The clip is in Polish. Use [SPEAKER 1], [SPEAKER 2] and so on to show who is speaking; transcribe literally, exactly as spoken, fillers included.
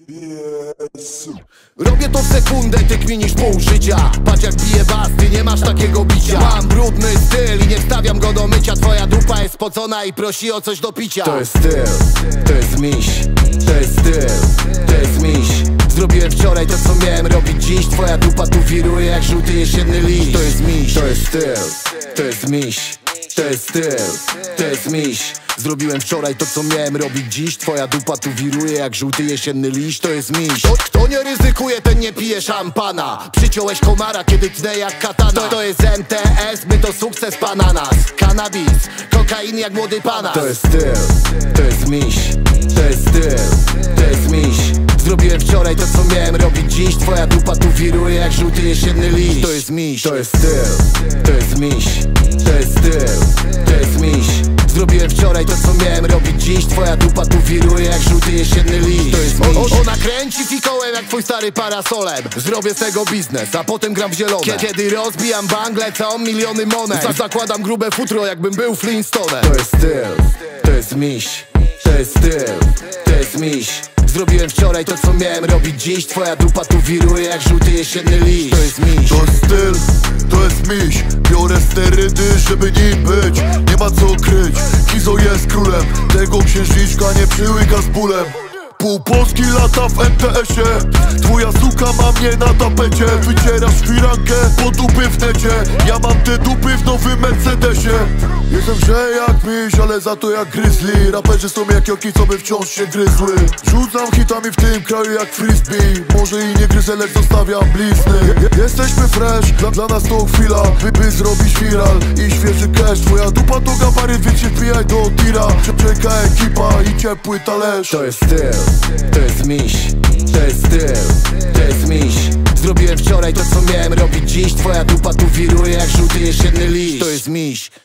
[SPEAKER 1] Yes. Robię to w sekundę, ty kminisz pół życia. Patrz jak bije bas, ty nie masz takiego bicia. Mam brudny styl i nie wstawiam go do mycia. Twoja dupa jest spocona i prosi o coś do picia. To jest styl, to jest miś. To jest styl, to jest miś. Zrobiłem wczoraj to co miałem robić dziś. Twoja dupa tu wiruje jak żółty jesienny liść. To jest miś, to jest styl, to jest miś. To jest styl, to jest miś. Zrobiłem wczoraj to co miałem robić dziś. Twoja dupa tu wiruje jak żółty jesienny liść. To jest miś. Kto, kto nie ryzykuje, ten nie pije szampana. Przyciąłeś komara, kiedy tnę jak katana. To, to jest M T S, my to sukces pana nas. Cannabis, kokain jak młody pana. To jest styl, to jest miś. To jest styl, to jest miś. Zrobiłem wczoraj to co miałem robić dziś. Twoja dupa tu wiruje jak żółty jesienny liść. To jest miś. To jest styl, to jest miś. To jest styl, to jest miś. Zrobiłem wczoraj to co miałem robić dziś. Twoja dupa tu wiruje jak żółty jesienny liść. To jest miś. O, ona kręci fikołem jak twój stary parasolem. Zrobię z tego biznes, a potem gram w zielone. Kiedy rozbijam bangle, co miliony monet. Zakładam grube futro jakbym był Flintstonem. To jest styl, to jest miś. To jest styl, to jest miś. Zrobiłem wczoraj to co miałem robić dziś. Twoja dupa tu wiruje jak żółty jesienny liść. To jest miś.
[SPEAKER 2] To jest styl, to jest miś. Biorę sterydy, żeby nim być. Nie ma co kryć, Kizo jest królem. Tego księżniczka nie przyłyka z bólem. Pół Polski lata w M T S-ie. Twoja suka ma mnie na tapecie. Wycierasz firankę po dupy w necie. Ja mam te dupy w nowym Mercedesie. Jestem że jak miś, ale za to jak grizzly. Raperzy są jak joki, co by wciąż się gryzły. Rzucam hitami w tym kraju jak frisbee. Może i nie gryzę, lecz zostawiam blizny. Jesteśmy fresh, dla, dla nas to chwila, by, by zrobić viral i świeży cash. Twoja dupa to gabaryt, więc się wbijaj do tira. Czeka ekipa i ciepły talerz.
[SPEAKER 1] To jest styl, to jest miś. To jest styl, to jest miś. Zrobiłem wczoraj to co miałem robić dziś. Twoja dupa tu wiruje jak żółty jesienny liść. To jest miś.